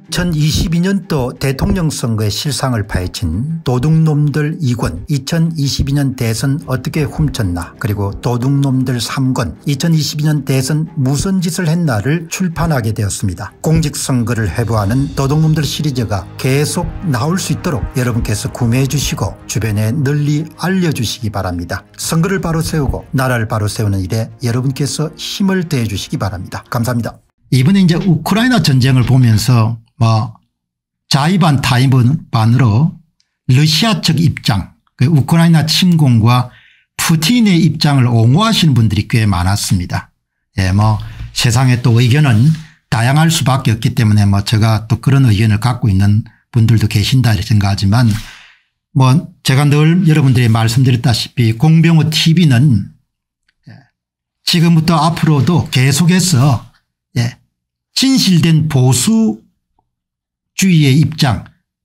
2022년도 대통령 선거의 실상을 파헤친 도둑놈들 2권 2022년 대선 어떻게 훔쳤나 그리고 도둑놈들 3권 2022년 대선 무슨 짓을 했나를 출판하게 되었습니다. 공직선거를 회부하는 도둑놈들 시리즈가 계속 나올 수 있도록 여러분께서 구매해 주시고 주변에 널리 알려주시기 바랍니다. 선거를 바로 세우고 나라를 바로 세우는 일에 여러분께서 힘을 더해 주시기 바랍니다. 감사합니다. 이번에 이제 우크라이나 전쟁을 보면서 자의반 타의반으로 러시아 측 입장, 우크라이나 침공과 푸틴의 입장을 옹호하시는 분들이 꽤 많았습니다. 예, 세상에 또 의견은 다양할 수밖에 없기 때문에 제가 또 그런 의견을 갖고 있는 분들도 계신다 이렇게 생각하지만 제가 늘 여러분들이 말씀드렸다시피 공병호 TV는 지금부터 앞으로도 계속해서 진실된 보수주의의 입장,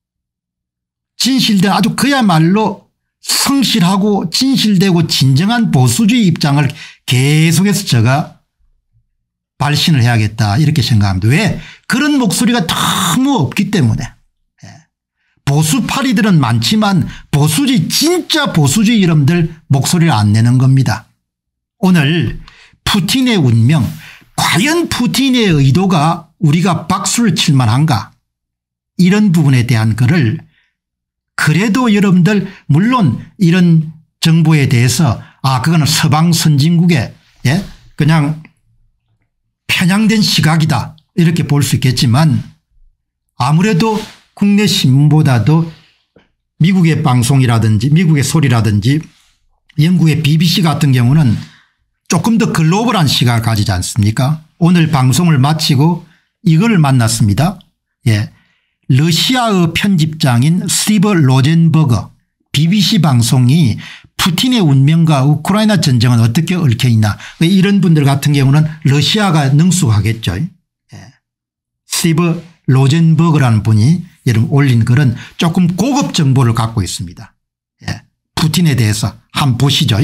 진실된 아주 그야말로 성실하고 진실되고 진정한 보수주의 입장을 계속해서 제가 발신을 해야겠다 이렇게 생각합니다. 왜? 그런 목소리가 너무 없기 때문에. 보수파리들은 많지만 보수주의 진짜 보수주의 여러분들 목소리를 안 내는 겁니다. 오늘 푸틴의 운명, 과연 푸틴의 의도가 우리가 박수를 칠 만한가, 이런 부분에 대한 거를 그래도 여러분들 물론 이런 정보에 대해서 그거는 서방 선진국의 그냥 편향된 시각이다 이렇게 볼 수 있겠지만 아무래도 국내 신문보다도 미국의 방송이라든지 미국의 소리라든지 영국의 BBC 같은 경우는 조금 더 글로벌한 시각을 가지지 않습니까? 오늘 방송을 마치고 이걸 만났습니다. 러시아의 편집장인 스티브 로젠버거 BBC 방송이 푸틴의 운명과 우크라이나 전쟁은 어떻게 얽혀 있나, 이런 분들 같은 경우는 러시아가 능숙하겠죠. 스티브 로젠버거라는 분이 여러분 올린 글은 조금 고급 정보를 갖고 있습니다. 푸틴에 대해서 한번 보시죠.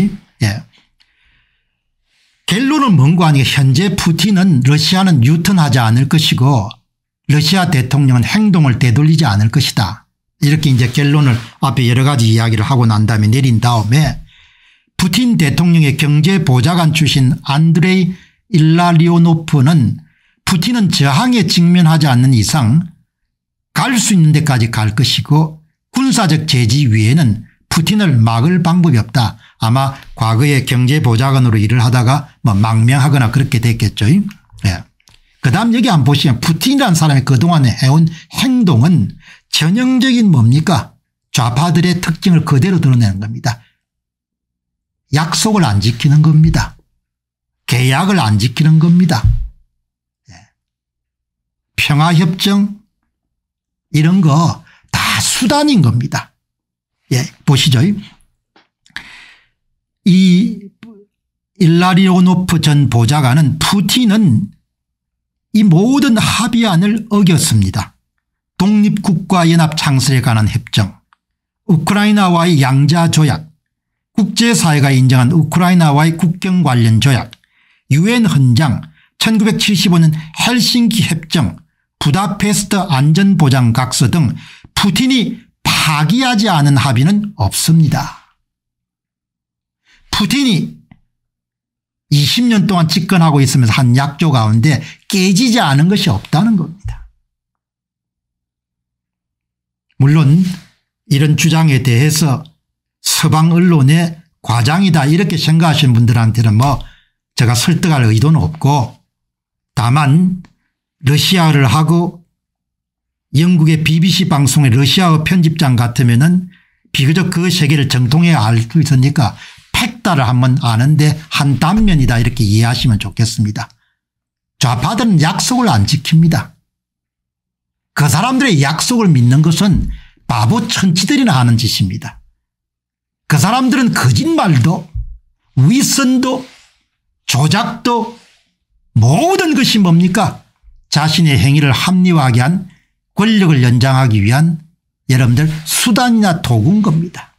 결론은 뭔가 하니까 현재 푸틴은 러시아는 유턴하지 않을 것이고 러시아 대통령은 행동을 되돌리지 않을 것이다. 이렇게 이제 결론을 앞에 여러 가지 이야기를 하고 난 다음에 내린 다음에 푸틴 대통령의 경제보좌관 출신 안드레이 일라리오노프는 푸틴은 저항에 직면하지 않는 이상 갈 수 있는 데까지 갈 것이고 군사적 제지 위에는 푸틴을 막을 방법이 없다. 아마 과거에 경제보좌관으로 일을 하다가 망명하거나 그렇게 됐겠죠. 그다음 여기 한번 보시면 푸틴이라는 사람이 그동안에 해온 행동은 전형적인 뭡니까? 좌파들의 특징을 그대로 드러내는 겁니다. 약속을 안 지키는 겁니다. 계약을 안 지키는 겁니다. 평화협정 이런 거 다 수단인 겁니다. 보시죠. 이 일라리오노프 전 보좌관은 푸틴은 이 모든 합의안을 어겼습니다. 독립국가연합 창설에 관한 협정, 우크라이나와의 양자 조약, 국제사회가 인정한 우크라이나와의 국경 관련 조약, 유엔 헌장, 1975년 헬싱키 협정, 부다페스트 안전보장각서 등 푸틴이 파기하지 않은 합의는 없습니다. 푸틴이 20년 동안 집권하고 있으면서 한 약조 가운데 깨지지 않은 것이 없다는 겁니다. 물론 이런 주장에 대해서 서방 언론의 과장이다 이렇게 생각하시는 분들한테는 제가 설득할 의도는 없고, 다만 러시아를 하고 영국의 BBC 방송의 러시아어 편집장 같으면은 비교적 그 세계를 정통해 알 수 있으니까 팩다를 한번 아는데 한 단면이다 이렇게 이해하시면 좋겠습니다. 좌파들은 약속을 안 지킵니다. 그 사람들의 약속을 믿는 것은 바보 천치들이나 하는 짓입니다. 그 사람들은 거짓말도 위선도 조작도 모든 것이 뭡니까? 자신의 행위를 합리화하게 한 권력을 연장하기 위한 여러분들 수단이나 도구인 겁니다.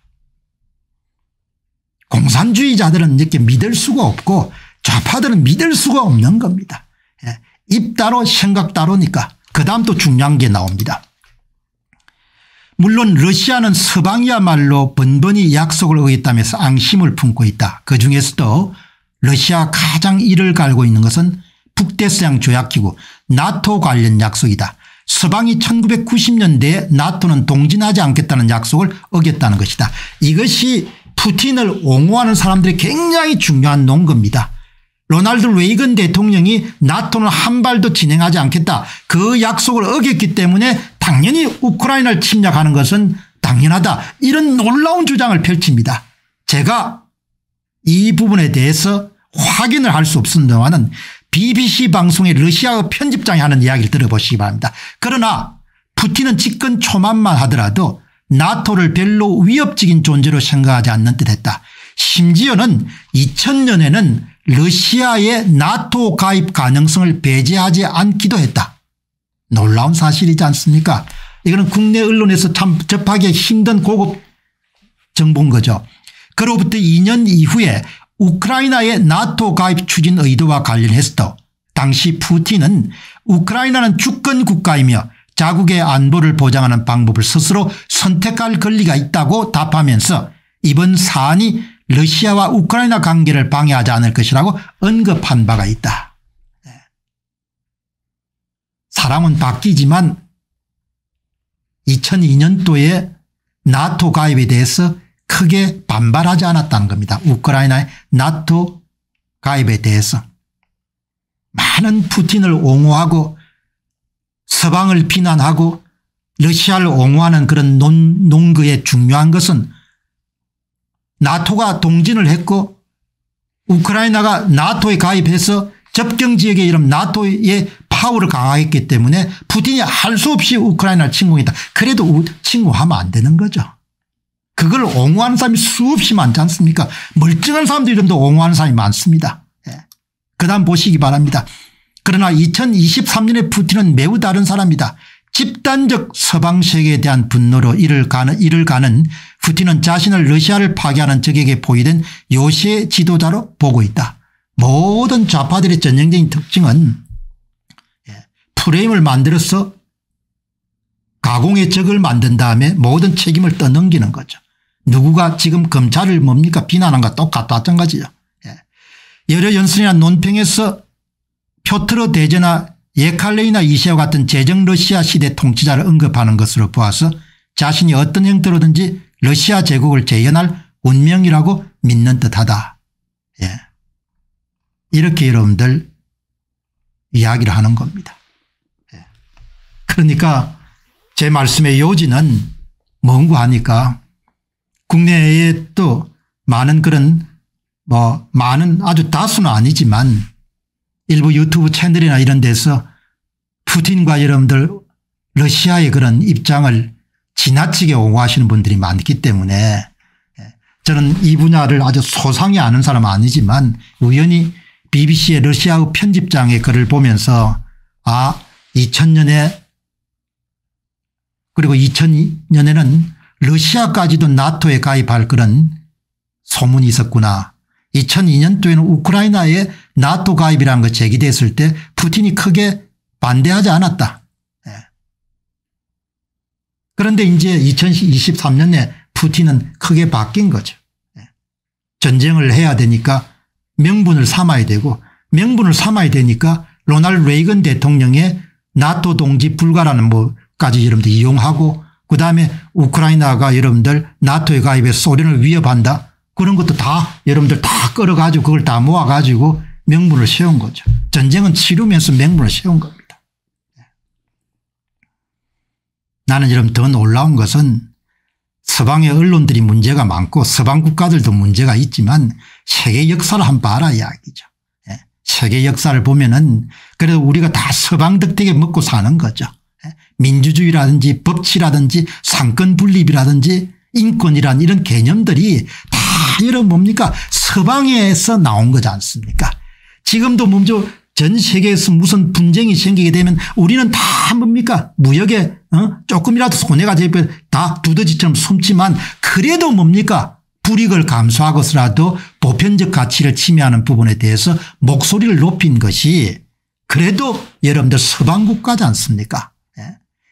공산주의자들은 이렇게 믿을 수가 없고 좌파들은 믿을 수가 없는 겁니다. 입 따로 생각 따로니까 그다음 또 중요한 게 나옵니다. 물론 러시아는 서방이야말로 번번이 약속을 어겼다면서 앙심을 품고 있다. 그중에서도 러시아가 가장 이를 갈고 있는 것은 북대서양 조약기구 나토 관련 약속이다. 서방이 1990년대에 나토는 동진하지 않겠다는 약속을 어겼다는 것이다. 이것이 푸틴을 옹호하는 사람들이 굉장히 중요한 논거입니다. 로널드 레이건 대통령이 나토는 한 발도 진행하지 않겠다. 그 약속을 어겼기 때문에 당연히 우크라이나를 침략하는 것은 당연하다. 이런 놀라운 주장을 펼칩니다. 제가 이 부분에 대해서 확인을 할 수 없습니다만 BBC 방송의 러시아 편집장이 하는 이야기를 들어보시기 바랍니다. 그러나 푸틴은 집권 초만만 하더라도 나토를 별로 위협적인 존재로 생각하지 않는 듯했다. 심지어는 2000년에는 러시아의 나토 가입 가능성을 배제하지 않기도 했다. 놀라운 사실이지 않습니까? 이거는 국내 언론에서 참 접하기 힘든 고급 정보인 거죠. 그로부터 2년 이후에 우크라이나의 나토 가입 추진 의도와 관련해서도 당시 푸틴은 우크라이나는 주권 국가이며 자국의 안보를 보장하는 방법을 스스로 선택할 권리가 있다고 답하면서 이번 사안이 러시아와 우크라이나 관계를 방해하지 않을 것이라고 언급한 바가 있다. 사람은 바뀌지만 2002년도에 나토 가입에 대해서 크게 반발하지 않았다는 겁니다. 우크라이나의 나토 가입에 대해서. 많은 푸틴을 옹호하고 서방을 비난하고 러시아를 옹호하는 그런 논거의 중요한 것은 나토가 동진을 했고 우크라이나가 나토에 가입해서 접경지역에 이런 나토의 파워를 강화했기 때문에 푸틴이 할 수 없이 우크라이나를 침공했다. 그래도 침공하면 안 되는 거죠. 그걸 옹호하는 사람이 수없이 많지 않습니까? 멀쩡한 사람들이 좀 더 옹호하는 사람이 많습니다. 그다음 보시기 바랍니다. 그러나 2023년에 푸틴은 매우 다른 사람이다. 집단적 서방 세계에 대한 분노로 이를 가는 푸틴은 자신을 러시아를 파괴하는 적에게 보이던 요새 지도자로 보고 있다. 모든 좌파들의 전형적인 특징은 프레임을 만들어서 가공의 적을 만든 다음에 모든 책임을 떠넘기는 거죠. 누구가 지금 검찰을 뭡니까 비난한 것 똑같다 마찬가지죠. 여러 연설이나 논평에서 표트로 대제나 예칼레이나 이시아와 같은 제정 러시아 시대 통치자를 언급하는 것으로 보아서 자신이 어떤 형태로든지 러시아 제국을 재현할 운명이라고 믿는 듯하다. 이렇게 여러분들 이야기를 하는 겁니다. 그러니까 제 말씀의 요지는 뭔가 하니까 국내에 또 많은 그런 많은 아주 다수는 아니지만 일부 유튜브 채널이나 이런 데서 푸틴과 여러분들 러시아의 그런 입장을 지나치게 옹호하시는 분들이 많기 때문에 저는 이 분야를 아주 소상히 아는 사람은 아니지만 우연히 BBC의 러시아의 편집장의 글을 보면서 2000년에 그리고 2002년에는 러시아까지도 나토에 가입할 그런 소문이 있었구나. 2002년도에는 우크라이나에 나토 가입이라는 거 제기됐을 때 푸틴이 크게 반대하지 않았다. 그런데 이제 2023년에 푸틴은 크게 바뀐 거죠. 전쟁을 해야 되니까 명분을 삼아야 되고 명분을 삼아야 되니까 로널드 레이건 대통령의 나토 동지 불가라는 까지 여러분들 이용하고 그다음에 우크라이나가 여러분들 나토에 가입해서 소련을 위협한다. 그런 것도 다 여러분들 다 끌어가지고 그걸 다 모아가지고 명분을 세운 거죠. 전쟁은 치르면서 명분을 세운 겁니다. 나는 여러분 더 놀라운 것은 서방의 언론들이 문제가 많고 서방 국가들도 문제가 있지만 세계 역사를 한번 봐라 이야기죠. 세계 역사를 보면은 그래도 우리가 다 서방 덕택에 먹고 사는 거죠. 민주주의라든지 법치라든지 상권 분립이라든지 인권이라는 이런 개념들이 다 여러분 뭡니까 서방에서 나온 거지 않습니까? 지금도 먼저 전 세계에서 무슨 분쟁이 생기게 되면 우리는 다 뭡니까 무역에 조금이라도 손해가 되면 다 두더지처럼 숨지만 그래도 뭡니까 불이익을 감수하고서라도 보편적 가치를 침해하는 부분에 대해서 목소리를 높인 것이 그래도 여러분들 서방 국가지 않습니까?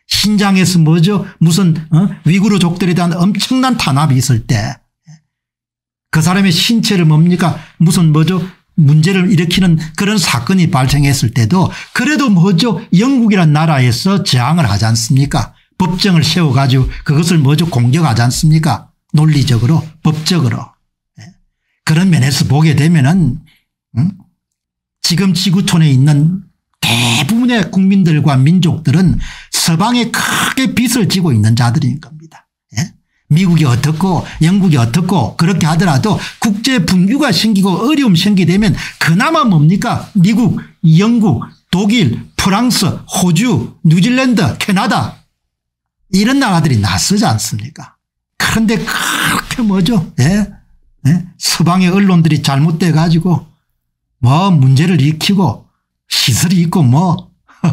신장에서 뭐죠? 무슨 위구르족들에 대한 엄청난 탄압이 있을 때 그 사람의 신체를 뭡니까? 무슨 뭐죠? 문제를 일으키는 그런 사건이 발생했을 때도 그래도 뭐죠? 영국이란 나라에서 저항을 하지 않습니까? 법정을 세워가지고 그것을 뭐죠? 공격하지 않습니까? 논리적으로 법적으로. 그런 면에서 보게 되면은 지금 지구촌에 있는 대부분의 국민들과 민족들은 서방에 크게 빚을 지고 있는 자들인 겁니다. 미국이 어떻고 영국이 어떻고 그렇게 하더라도 국제 분규가 생기고 어려움 생기되면 그나마 뭡니까? 미국, 영국, 독일, 프랑스, 호주, 뉴질랜드, 캐나다 이런 나라들이 나서지 않습니까? 그런데 그렇게 뭐죠? 서방의 언론들이 잘못돼 가지고 뭐 문제를 일으키고 시설이 있고 뭐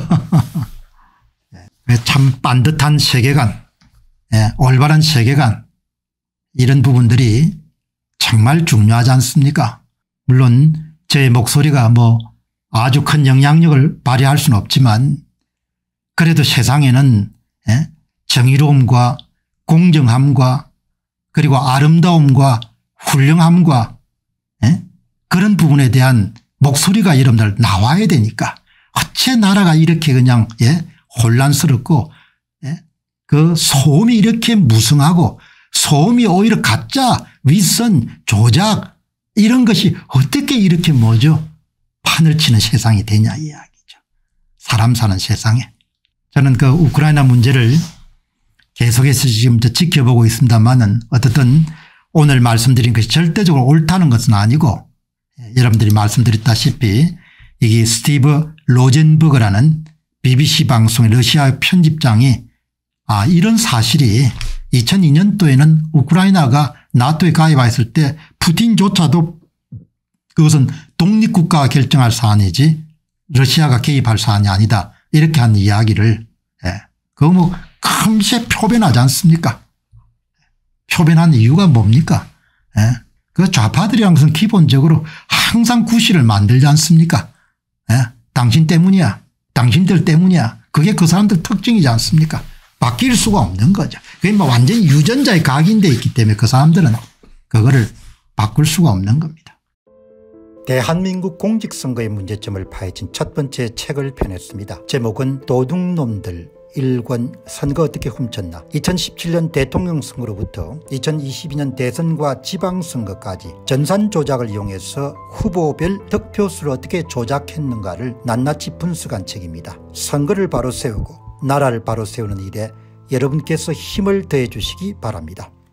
참 반듯한 세계관, 올바른 세계관 이런 부분들이 정말 중요하지 않습니까? 물론 제 목소리가 뭐 아주 큰 영향력을 발휘할 수는 없지만 그래도 세상에는 정의로움과 공정함과 그리고 아름다움과 훌륭함과 그런 부분에 대한 목소리가 여러분들 나와야 되니까 어째 나라가 이렇게 그냥 혼란스럽고 그 소음이 이렇게 무성하고 소음이 오히려 가짜 윗선 조작 이런 것이 어떻게 이렇게 뭐죠 판을 치는 세상이 되냐 이 이야기죠. 사람 사는 세상에. 저는 그 우크라이나 문제를 계속해서 지금 지켜보고 있습니다만은 어떻든 오늘 말씀드린 것이 절대적으로 옳다는 것은 아니고 여러분들이 말씀드렸다시피 이게 스티브 로젠버그라는 BBC 방송의 러시아 편집장이 이런 사실이 2002년도에는 우크라이나가 나토에 가입했을 때 푸틴조차도 그것은 독립국가가 결정할 사안이지 러시아가 개입할 사안이 아니다 이렇게 한 이야기를 그거 뭐 금세 표변하지 않습니까? 표변한 이유가 뭡니까? 그 좌파들이란 것은 기본적으로 항상 구실을 만들지 않습니까? 당신 때문이야. 당신들 때문이야. 그게 그 사람들 특징이지 않습니까? 바뀔 수가 없는 거죠. 그게 뭐 완전히 유전자에 각인되어 있기 때문에 그 사람들은 그거를 바꿀 수가 없는 겁니다. 대한민국 공직선거의 문제점을 파헤친 첫 번째 책을 펴냈습니다. 제목은 도둑놈들 1권 선거 어떻게 훔쳤나. 2017년 대통령 선거로부터 2022년 대선과 지방선거까지 전산 조작을 이용해서 후보별 득표수를 어떻게 조작했는가를 낱낱이 분석한 책입니다. 선거를 바로 세우고 나라를 바로 세우는 일에 여러분께서 힘을 더해 주시기 바랍니다.